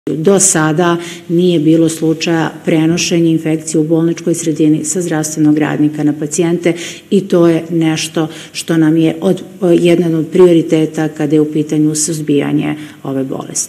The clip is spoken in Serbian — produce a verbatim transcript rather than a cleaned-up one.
Do sada nije bilo slučaja prenošenja infekcije u bolničkoj sredini sa zdravstvenog radnika na pacijente i to je nešto što nam je od, jedan od prioriteta kada je u pitanju suzbijanje ove bolesti.